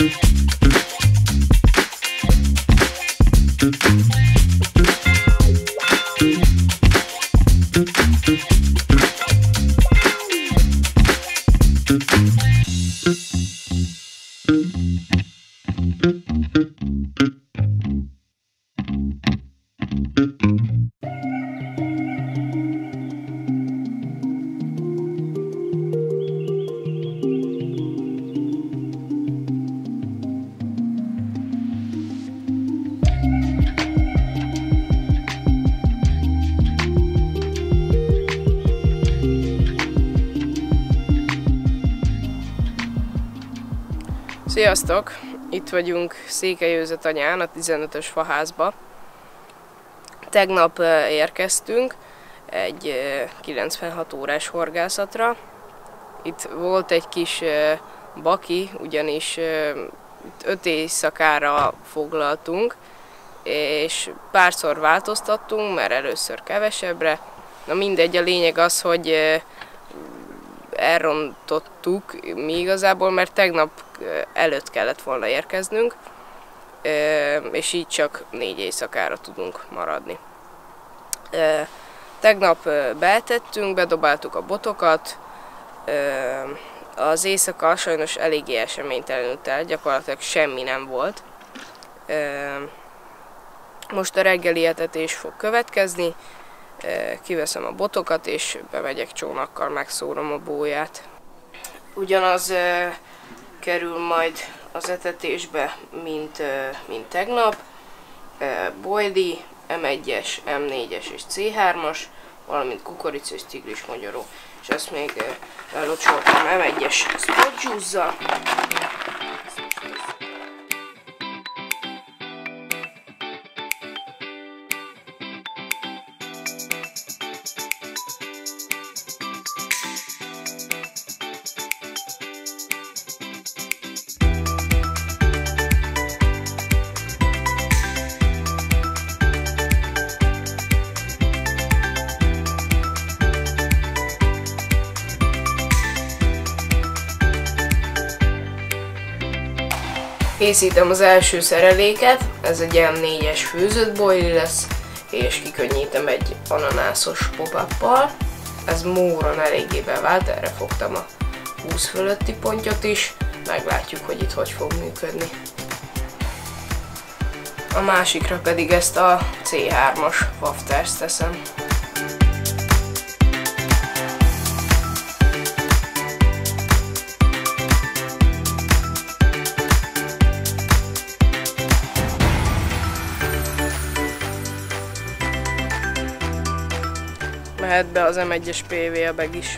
Sziasztok! Itt vagyunk Székelyőzetanyán, a 15-ös faházba. Tegnap érkeztünk egy 96 órás horgászatra. Itt volt egy kis baki, ugyanis 5 éjszakára foglaltunk, és párszor változtattunk, mert először kevesebbre. Na mindegy, a lényeg az, hogy elrontottuk mi igazából, mert tegnap előtt kellett volna érkeznünk, és így csak 4 éjszakára tudunk maradni. Tegnap beetettünk, bedobáltuk a botokat, az éjszaka sajnos eléggé eseménytelenült el, gyakorlatilag semmi nem volt. Most a reggeli etetés fog következni, kiveszem a botokat és bemegyek csónakkal, megszórom a bóját. Ugyanaz kerül majd az etetésbe, mint tegnap. Boili, M1-es, M4-es és C3-as, valamint kukorica és tigris mogyoró. És ezt még elocsoltam M1-es spot juice-zal. Készítem az első szereléket, ez egy M4-es főzött boili lesz, és kikönnyítem egy ananászos pop-uppal. Ez móron eléggé bevált, erre fogtam a 20 fölötti pontyot is, meglátjuk, hogy itt hogy fog működni. A másikra pedig ezt a C3-as wafters teszem. Mehet be az M1-es PV a bag is.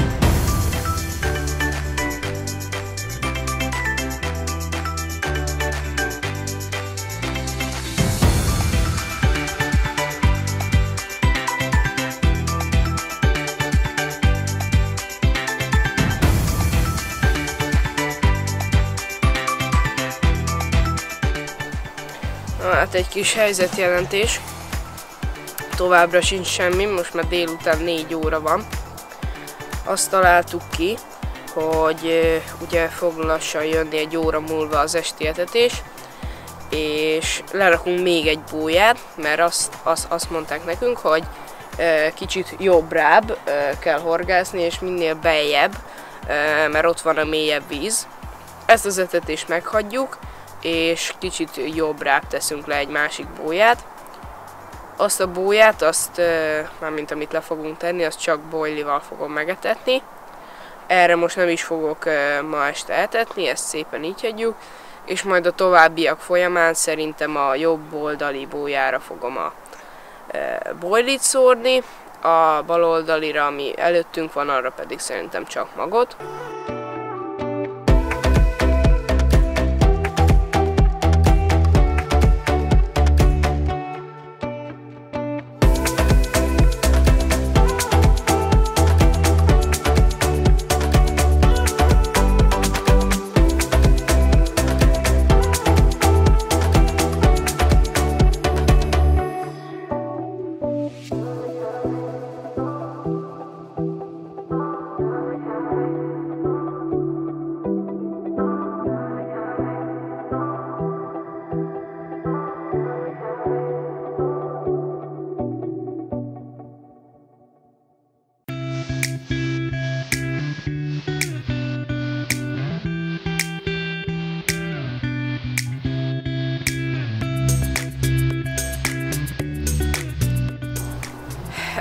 Na hát egy kis helyzetjelentés. Továbbra sincs semmi, most már délután 4 óra van. Azt találtuk ki, hogy ugye fog lassan jönni egy óra múlva az esti etetés, és lerakunk még egy bóját, mert azt mondták nekünk, hogy kicsit jobbrább kell horgászni, és minél beljebb, mert ott van a mélyebb víz. Ezt az etetést meghagyjuk, és kicsit jobbrább teszünk le egy másik bóját. Azt a bóját, mármint amit le fogunk tenni, azt csak boilival fogom megetetni. Erre most nem is fogok ma este etetni, ezt szépen így hagyjuk. És majd a továbbiak folyamán szerintem a jobb oldali bójára fogom a boilit szórni. A bal oldalira, ami előttünk van, arra pedig szerintem csak magot.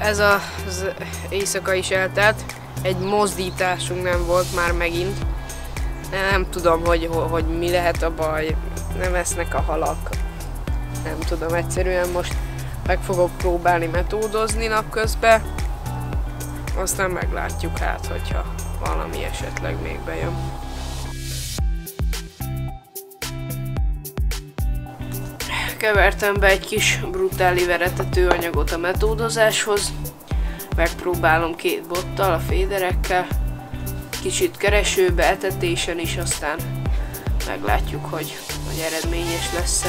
ez az éjszaka is eltelt, egy mozdításunk nem volt már megint. Nem tudom, hogy mi lehet a baj, nem esznek a halak. Nem tudom, egyszerűen most meg fogok próbálni metódozni napközben. Aztán meglátjuk hát, hogyha valami esetleg még bejön. Kevertem be egy kis brutáli veretetőanyagot a metódozáshoz. Megpróbálom 2 bottal, a féderekkel. Kicsit keresőbe, etetésen is, aztán meglátjuk, hogy eredményes lesz-e.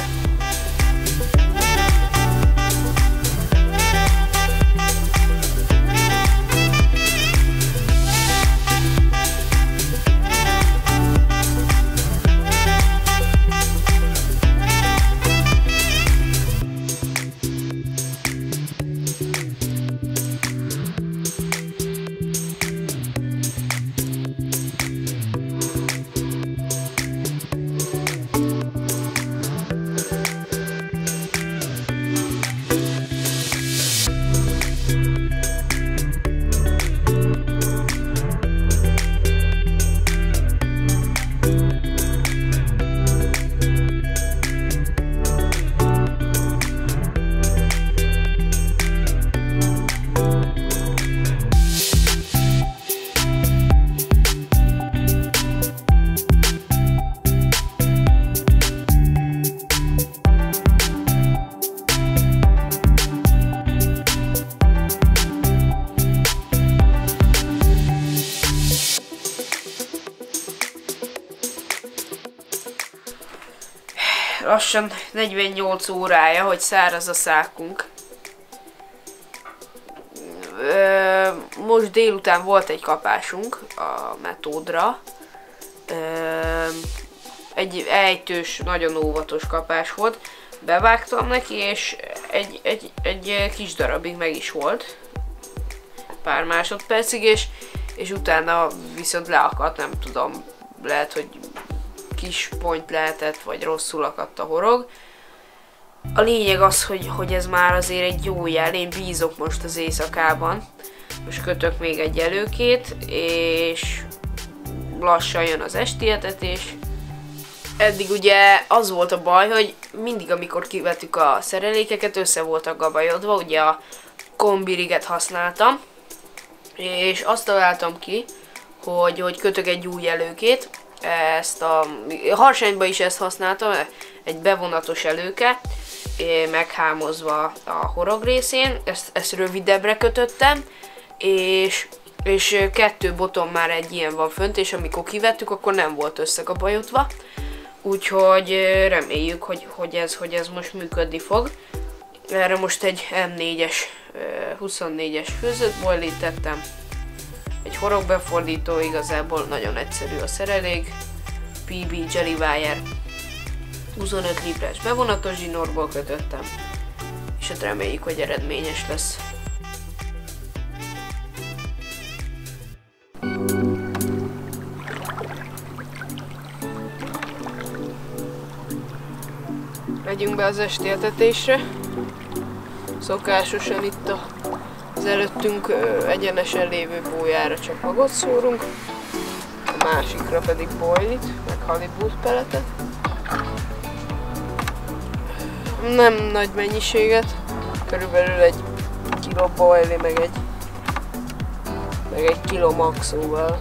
Lassan 48 órája, hogy száraz a szákunk. Most délután volt egy kapásunk a metódra. Egy ejtős, nagyon óvatos kapás volt. Bevágtam neki, és egy kis darabig meg is volt. Pár másodpercig, és utána viszont leakadt, nem tudom, lehet, hogy kis pont lehetett, vagy rosszul akadt a horog. A lényeg az, hogy ez már azért egy jó jel, én bízok most az éjszakában. Most kötök még egy előkét, és lassan jön az esti etetés. Eddig ugye az volt a baj, hogy mindig amikor kivettük a szerelékeket, össze voltak gabajodva, ugye a kombiriget használtam, és azt találtam ki, hogy kötök egy új előkét. Ezt a harsányba is ezt használtam, egy bevonatos előke, meghámozva a horog részén, ezt rövidebbre kötöttem, és 2 boton már egy ilyen van fönt, és amikor kivettük, akkor nem volt összegabajodva. Úgyhogy reméljük, hogy ez most működni fog. Erre most egy M4-es, 24-es főzött boilit tettem. Egy horogbefordító, igazából nagyon egyszerű a szerelék. PB Jelly Wire 25 librás bevonatos zsinórból kötöttem, és hát reméljük, hogy eredményes lesz. Megyünk be az esti etetésre. Szokásosan itt az előttünk egyenesen lévő bójára csak magot szórunk, a másikra pedig boilit, meg halibut peletet. Nem nagy mennyiséget, körülbelül 1 kiló boili, meg egy kiló maxóval.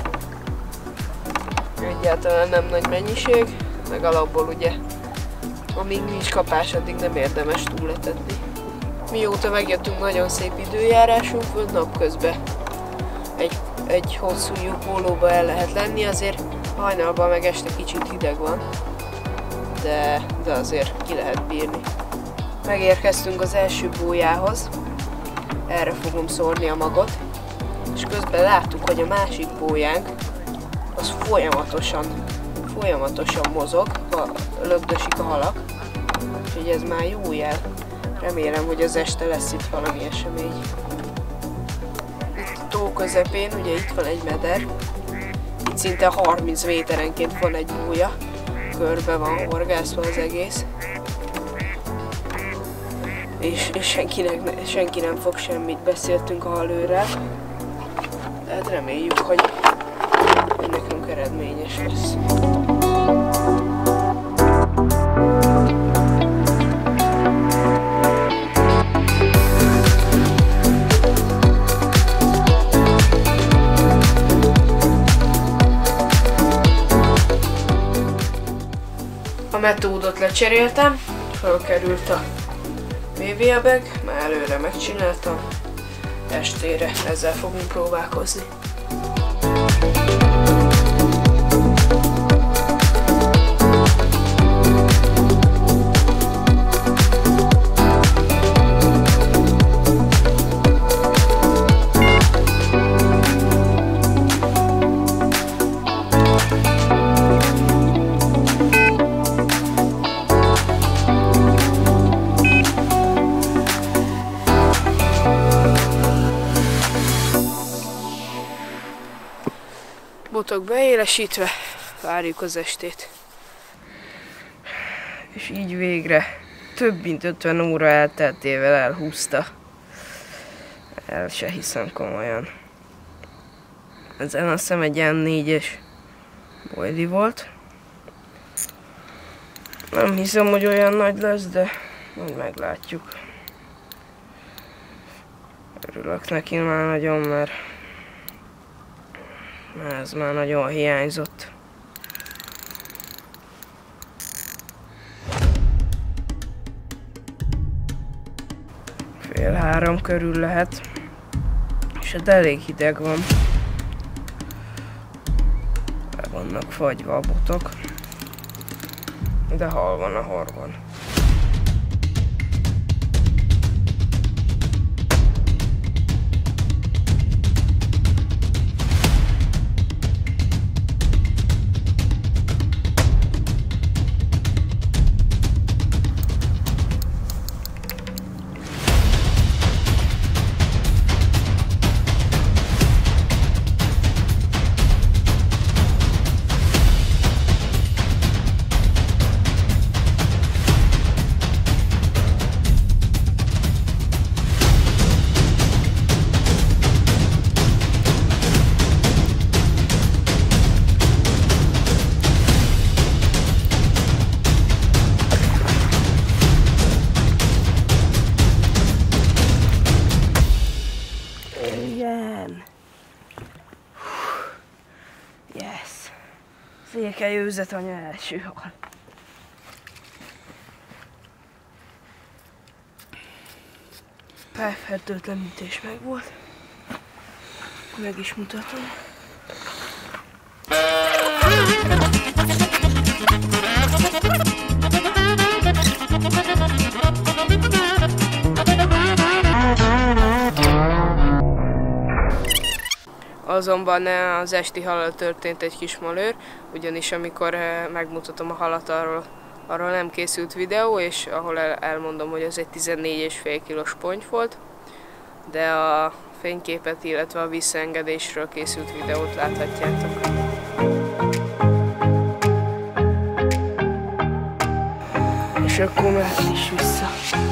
Egyáltalán nem nagy mennyiség, meg alapból ugye, amíg nincs kapás, addig nem érdemes túletetni. Mióta megjöttünk, nagyon szép időjárásunk volt, napközben egy hosszú lyukólóba el lehet lenni, azért hajnalban meg este kicsit hideg van, de azért ki lehet bírni. Megérkeztünk az első bójához, erre fogom szórni a magot, és közben láttuk, hogy a másik bójánk az folyamatosan mozog, lögdösik a halak, úgyhogy ez már jó jel. Remélem, hogy az este lesz itt valami esemény. Itt a tó közepén, ugye itt van egy meder, itt szinte 30 méterenként van egy bója, körbe van horgászva az egész. és senki nem fog semmit, beszéltünk a halőrrel. Tehát reméljük, hogy nekünk eredményes lesz. A metódot lecseréltem, felkerült a PVA bag, már előre megcsináltam, estére ezzel fogunk próbálkozni. Botok beélesítve, várjuk az estét. És így végre több mint 50 óra elteltével elhúzta. El se hiszem komolyan. Ezen azt hiszem egy ilyen 4-es boili volt. Nem hiszem, hogy olyan nagy lesz, de majd meglátjuk. Örülök neki már nagyon, mert ez már nagyon hiányzott. Fél 3 körül lehet, és hát elég hideg van. Le vannak fagyva a botok, de hal van a horgon. Yes! Székely őzetanya első hal. Felfertőtlenítés meg volt. Meg is mutatom. Azonban az esti hallal történt egy kis malőr, ugyanis amikor megmutatom a halat, arról nem készült videó, és ahol elmondom, hogy ez egy 14,5 kilós ponty volt, de a fényképet, illetve a visszaengedésről készült videót láthatjátok. És akkor mehet is vissza.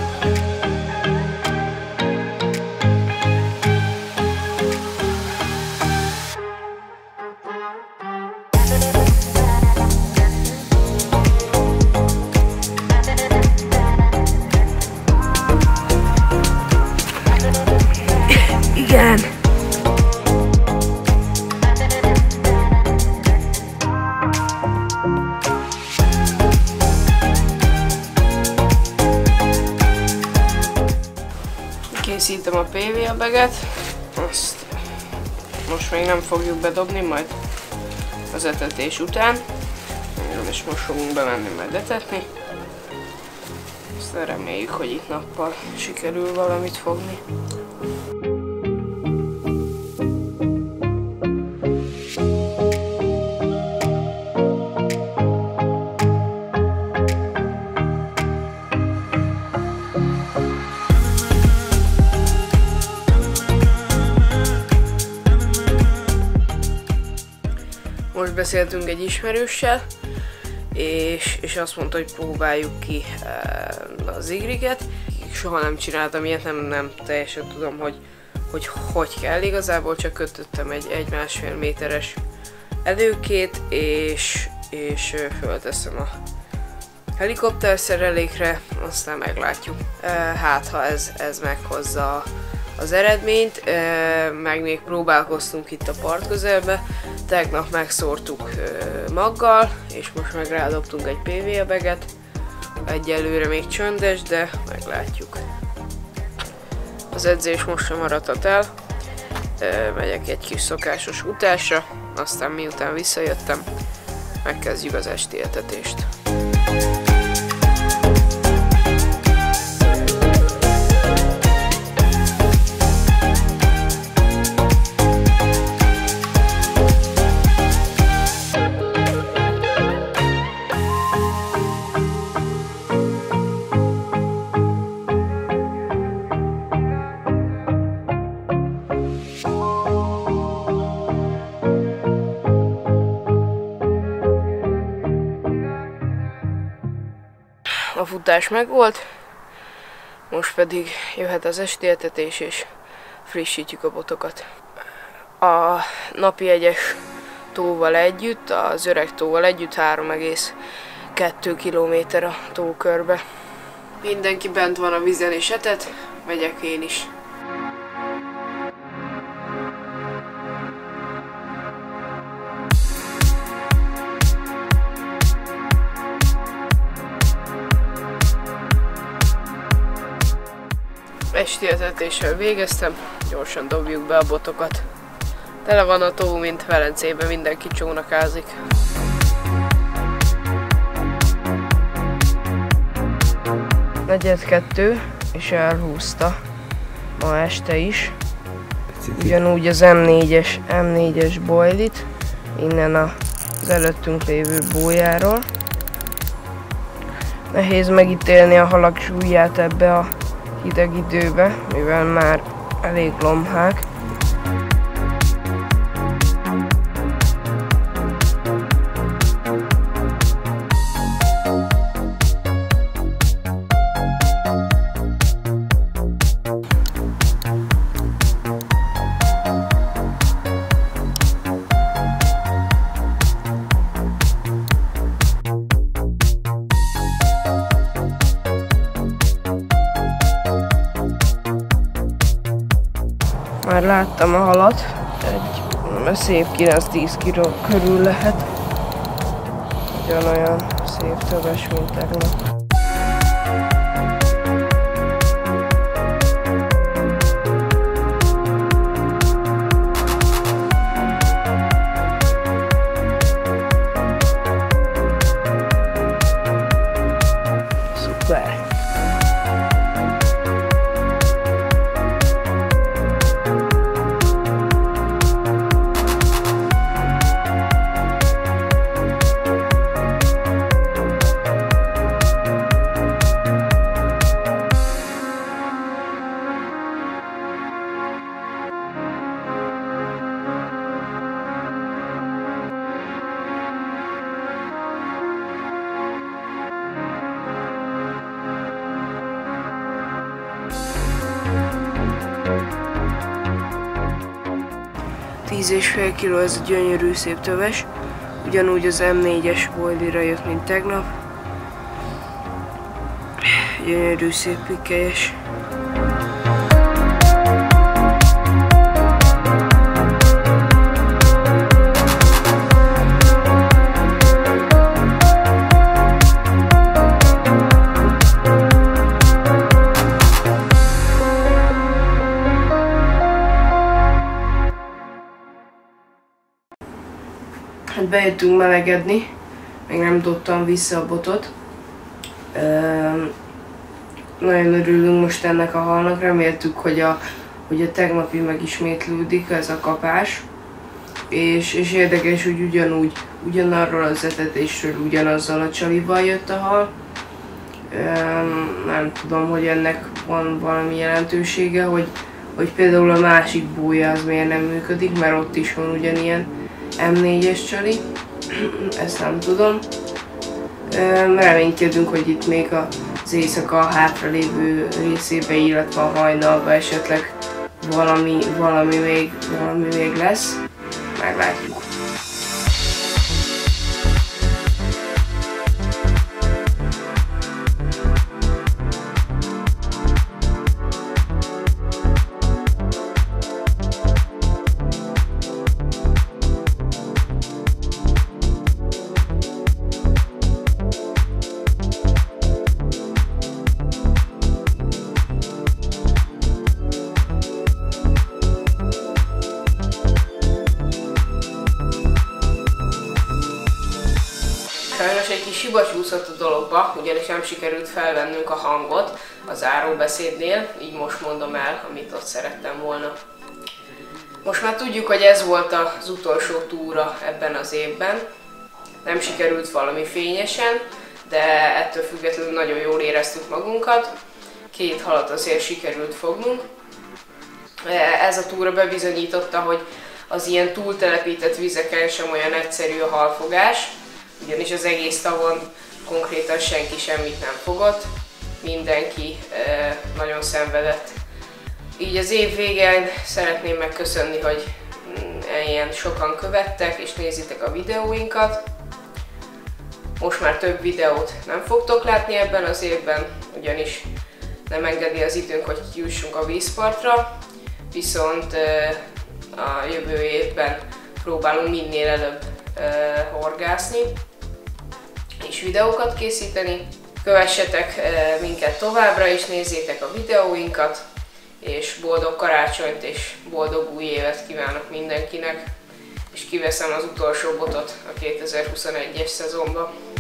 Igen! Készítem a PVA baget, azt most még nem fogjuk bedobni, majd az etetés után, és most fogunk bemenni majd etetni. Aztán reméljük, hogy itt nappal sikerül valamit fogni. Most beszéltünk egy ismerőssel, és azt mondta, hogy próbáljuk ki az igriget. soha nem csináltam ilyet, nem teljesen tudom, hogy kell. Igazából csak kötöttem egy 1,5 méteres előkét, és fölteszem a helikopter szerelékre, aztán meglátjuk. Hát, ha ez meghozza az eredményt, meg még próbálkoztunk itt a part közelbe, tegnap megszórtuk maggal, és most meg rádobtunk egy PVA-beget. Egyelőre még csöndes, de meglátjuk. Az edzés most sem maradhat el, megyek egy kis szokásos utásra, aztán miután visszajöttem, megkezdjük az esti etetést. A futás megvolt, most pedig jöhet az esti etetés, és frissítjük a botokat. A napi jegyes tóval együtt, az öreg tóval együtt 3,2 km a tókörbe. Mindenki bent van a vízen és etet, megyek én is. Esti etetéssel végeztem, gyorsan dobjuk be a botokat. Tele van a tó, mint Velencében, mindenki csónakázik. Negyed-kettő, és elhúzta ma este is. Ugyanúgy az M4-es boilit, innen az előttünk lévő bójáról. Nehéz megítélni a halak súlyát ebbe a hideg időbe, mivel már elég lomhák. Már láttam a halat, egy szép 9-10 kg körül lehet. Ugyanolyan szép töves, mint tegnap. Szuper! Tíz és fél kiló ez a gyönyörű szép töves, ugyanúgy az M4-es boilira jött, mint tegnap. Gyönyörű szép pikkelyes. Hát bejöttünk melegedni, még nem dobtam vissza a botot. Nagyon örülünk most ennek a halnak, reméltük, hogy a tegnapi megismétlődik ez a kapás. És érdekes, hogy ugyanarról az etetésről, ugyanazzal a csalival jött a hal. Nem tudom, hogy ennek van valami jelentősége, hogy például a másik bója az miért nem működik, mert ott is van ugyanilyen M4-es csali, ezt nem tudom. Reménykedünk, hogy itt még az az éjszaka hátralévő részébe, illetve a hajnalba esetleg valami még lesz. Meglátjuk. Sajnos egy kis hiba csúszott a dologba, ugyanis nem sikerült felvennünk a hangot a záróbeszédnél, így most mondom el, amit ott szerettem volna. Most már tudjuk, hogy ez volt az utolsó túra ebben az évben. Nem sikerült valami fényesen, de ettől függetlenül nagyon jól éreztük magunkat. 2 halat azért sikerült fognunk. Ez a túra bebizonyította, hogy az ilyen túltelepített vizeken sem olyan egyszerű a halfogás, ugyanis az egész tavon konkrétan senki semmit nem fogott, mindenki nagyon szenvedett. Így az év végén szeretném megköszönni, hogy ilyen sokan követtek és nézitek a videóinkat. Most már több videót nem fogtok látni ebben az évben, ugyanis nem engedi az időnk, hogy kijussunk a vízpartra, viszont a jövő évben próbálunk minél előbb horgászni és videókat készíteni. Kövessetek minket továbbra is, nézzétek a videóinkat, és boldog karácsonyt és boldog új évet kívánok mindenkinek, és kiveszem az utolsó botot a 2021-es szezonba.